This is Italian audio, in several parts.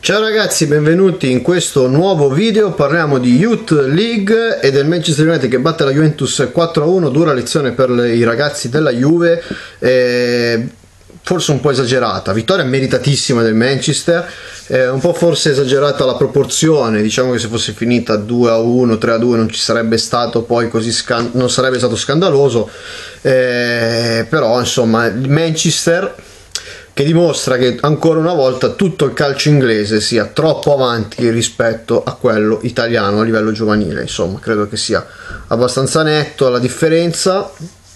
Ciao ragazzi, benvenuti in questo nuovo video. Parliamo di Youth League e del Manchester United che batte la Juventus 4-1. Dura lezione per i ragazzi della Juve, forse un po' esagerata, vittoria meritatissima del Manchester, un po' forse esagerata la proporzione. Diciamo che se fosse finita 2-1, 3-2 non ci sarebbe stato poi così non sarebbe stato scandaloso, però insomma il Manchester che dimostra che ancora una volta tutto il calcio inglese sia troppo avanti rispetto a quello italiano a livello giovanile. Insomma, credo che sia abbastanza netto la differenza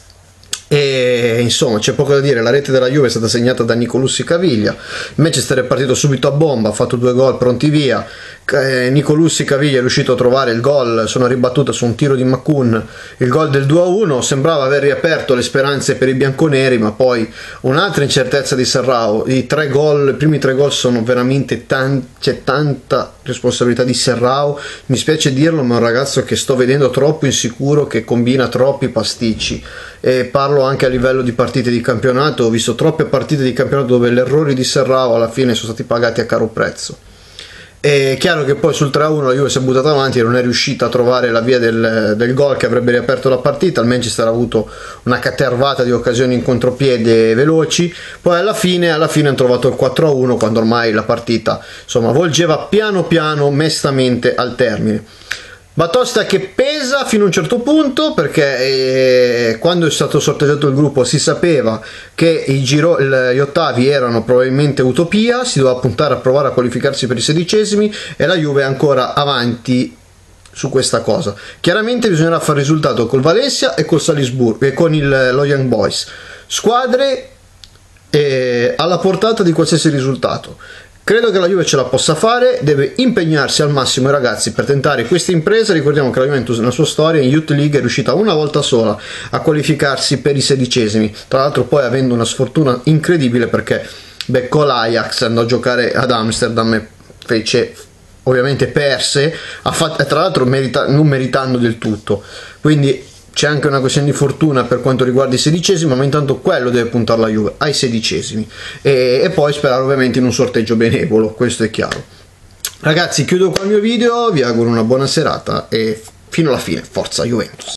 e insomma c'è poco da dire. La rete della Juve è stata segnata da Nicolussi Caviglia. Manchester è partito subito a bomba, ha fatto 2 gol pronti via. Nicolussi Caviglia è riuscito a trovare il gol, sono ribattuta su un tiro di Makoun, il gol del 2-1. sembrava aver riaperto le speranze per i bianconeri, ma poi un'altra incertezza di Serrao. I primi 3 gol sono veramente c'è tanta responsabilità di Serrao, mi spiace dirlo, ma è un ragazzo che sto vedendo troppo insicuro, che combina troppi pasticci, e parlo anche a livello di partite di campionato. Ho visto troppe partite di campionato dove gli errori di Serrao alla fine sono stati pagati a caro prezzo. È chiaro che poi sul 3-1 la Juve si è buttata avanti e non è riuscita a trovare la via del gol che avrebbe riaperto la partita. Il Manchester ha avuto una catervata di occasioni in contropiede veloci, poi alla fine hanno trovato il 4-1 quando ormai la partita insomma volgeva piano piano mestamente al termine. Batosta che pesa fino a un certo punto, perché quando è stato sorteggiato il gruppo si sapeva che gli ottavi erano probabilmente utopia, si doveva puntare a provare a qualificarsi per i 16esimi e la Juve è ancora avanti su questa cosa. Chiaramente bisognerà fare risultato col Valencia e col Salisburgo e con lo Young Boys, squadre alla portata di qualsiasi risultato. Credo che la Juve ce la possa fare, deve impegnarsi al massimo i ragazzi per tentare questa impresa. Ricordiamo che la Juventus nella sua storia in Youth League è riuscita una volta sola a qualificarsi per i 16esimi, tra l'altro poi avendo una sfortuna incredibile perché beccò l'Ajax, andò a giocare ad Amsterdam e fece, ovviamente perse, tra l'altro non meritando del tutto, quindi c'è anche una questione di fortuna per quanto riguarda i 16esimi, ma intanto quello deve puntare la Juve ai 16esimi e poi sperare ovviamente in un sorteggio benevolo, questo è chiaro. Ragazzi, chiudo qua il mio video, vi auguro una buona serata e fino alla fine, forza Juventus!